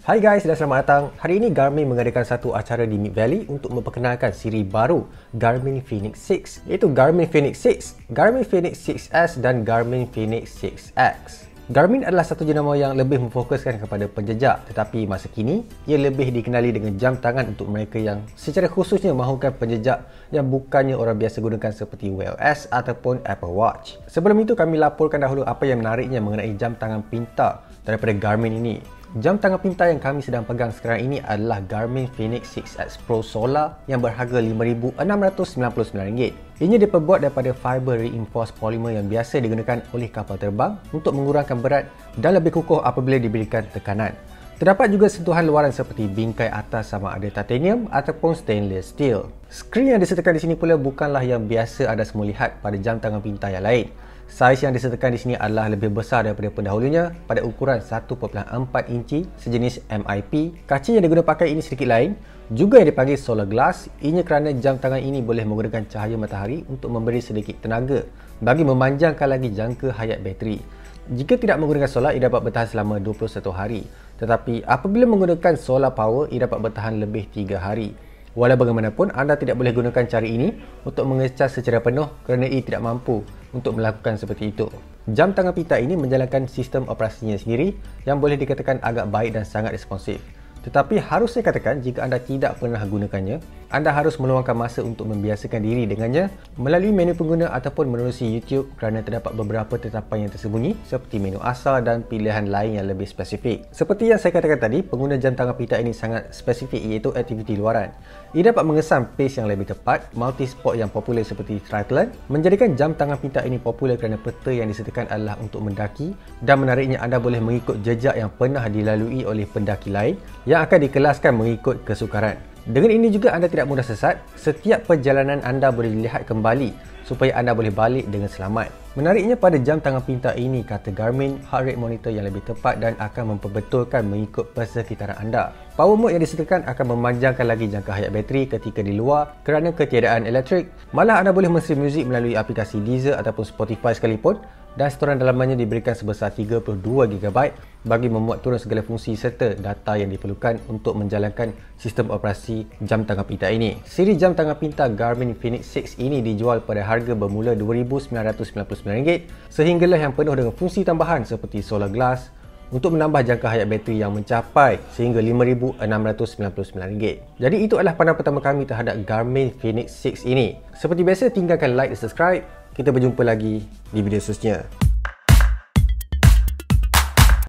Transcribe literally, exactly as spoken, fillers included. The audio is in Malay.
Hai guys, dan selamat datang. Hari ini Garmin mengadakan satu acara di Mid Valley untuk memperkenalkan siri baru Garmin Fenix enam, iaitu Garmin Fenix enam, Garmin Fenix enam S dan Garmin Fenix enam X. Garmin adalah satu jenama yang lebih memfokuskan kepada penjejak, tetapi masa kini ia lebih dikenali dengan jam tangan untuk mereka yang secara khususnya mahukan penjejak yang bukannya orang biasa gunakan seperti wear O S ataupun Apple Watch. Sebelum itu kami laporkan dahulu apa yang menariknya mengenai jam tangan pintar daripada Garmin ini. Jam tangan pintar yang kami sedang pegang sekarang ini adalah Garmin Fenix enam X Pro Solar yang berharga lima ribu enam ratus sembilan puluh sembilan ringgit. Ianya diperbuat daripada fiber reinforced polymer yang biasa digunakan oleh kapal terbang untuk mengurangkan berat dan lebih kukuh apabila diberikan tekanan. Terdapat juga sentuhan luaran seperti bingkai atas sama ada titanium ataupun stainless steel. Skrin yang disertakan di sini pula bukanlah yang biasa anda semua lihat pada jam tangan pintar yang lain. Saiz yang disertakan di sini adalah lebih besar daripada pendahulunya pada ukuran satu perpuluhan empat inci sejenis M I P. Kaca yang digunakan pakai ini sedikit lain, juga yang dipanggil solar glass. Ianya kerana jam tangan ini boleh menggunakan cahaya matahari untuk memberi sedikit tenaga bagi memanjangkan lagi jangka hayat bateri. Jika tidak menggunakan solar, ia dapat bertahan selama dua puluh satu hari. Tetapi apabila menggunakan solar power, ia dapat bertahan lebih tiga hari. Walau bagaimanapun, anda tidak boleh gunakan cara ini untuk mengecas secara penuh kerana ia tidak mampu untuk melakukan seperti itu. Jam tangan pintar ini menjalankan sistem operasinya sendiri yang boleh dikatakan agak baik dan sangat responsif. Tetapi harus saya katakan, jika anda tidak pernah gunakannya, anda harus meluangkan masa untuk membiasakan diri dengannya melalui menu pengguna ataupun menerusi YouTube kerana terdapat beberapa tetapan yang tersembunyi seperti menu asal dan pilihan lain yang lebih spesifik. Seperti yang saya katakan tadi, pengguna jam tangan pintar ini sangat spesifik, iaitu aktiviti luaran. Ia dapat mengesan pace yang lebih tepat, multi-sport yang popular seperti triathlon, menjadikan jam tangan pintar ini popular kerana peta yang disertakan adalah untuk mendaki, dan menariknya anda boleh mengikut jejak yang pernah dilalui oleh pendaki lain yang akan dikelaskan mengikut kesukaran. Dengan ini juga anda tidak mudah sesat. Setiap perjalanan anda boleh dilihat kembali supaya anda boleh balik dengan selamat. Menariknya pada jam tangan pintar ini, kata Garmin, heart rate monitor yang lebih tepat dan akan memperbetulkan mengikut persekitaran anda. Power mode yang disertakan akan memanjangkan lagi jangka hayat bateri ketika di luar kerana ketiadaan elektrik. Malah anda boleh men-stream muzik melalui aplikasi Deezer ataupun Spotify sekalipun, dan storan dalamannya diberikan sebesar tiga puluh dua gigabyte bagi memuat turun segala fungsi serta data yang diperlukan untuk menjalankan sistem operasi jam tangan pintar ini. Siri jam tangan pintar Garmin Fenix enam ini dijual pada harga bermula dua ribu sembilan ratus sembilan puluh sembilan ringgit sehinggalah yang penuh dengan fungsi tambahan seperti solar glass untuk menambah jangka hayat bateri yang mencapai sehingga lima ribu enam ratus sembilan puluh sembilan ringgit. Jadi itu adalah pandangan pertama kami terhadap Garmin Fenix enam ini. Seperti biasa, tinggalkan like dan subscribe. Kita berjumpa lagi di video seterusnya.